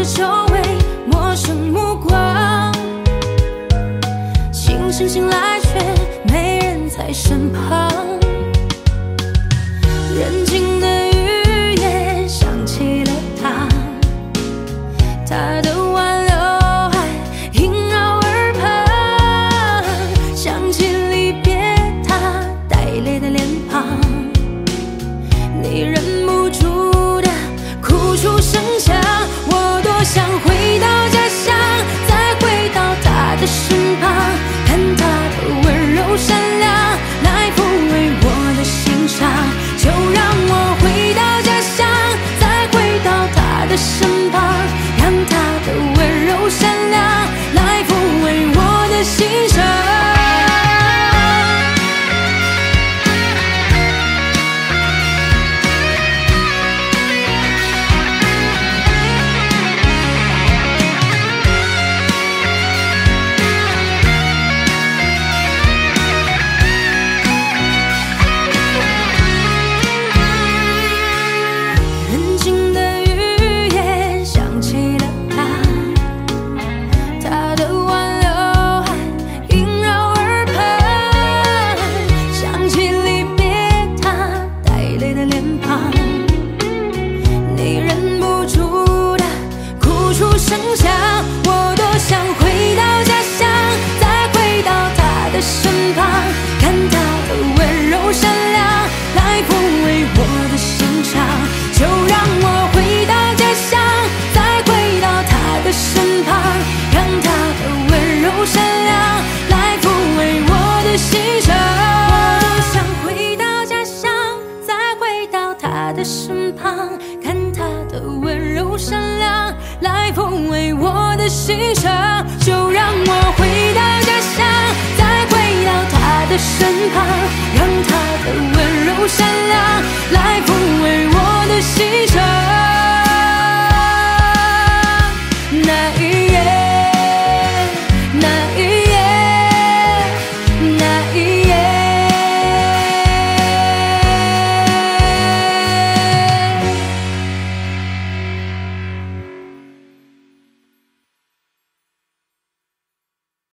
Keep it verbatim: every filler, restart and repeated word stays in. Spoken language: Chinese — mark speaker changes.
Speaker 1: 周围陌生目光，清晨醒来却没人在身旁。人静的雨也想起了他，他的挽留还萦绕耳旁，想起离别他带泪的脸庞，你忍不住的哭出声响。我多想回到家乡，再回到他的身旁，看他的温柔善良来抚慰我的心伤。就让我回到家乡，再回到他的身旁，让他的温柔善良来抚慰我的心伤。声响，我多想回到家乡，再回到他的身旁，看他的温柔善良来抚慰我的心伤。就让我回到家乡，再回到他的身旁，让他的温柔善良来抚慰我的心伤。我多想回到家乡，再回到他的身旁，看他的温柔善良来抚慰我的心伤。就让我回到家乡，再回到他的身旁，让他的温柔善良来抚慰我的心伤。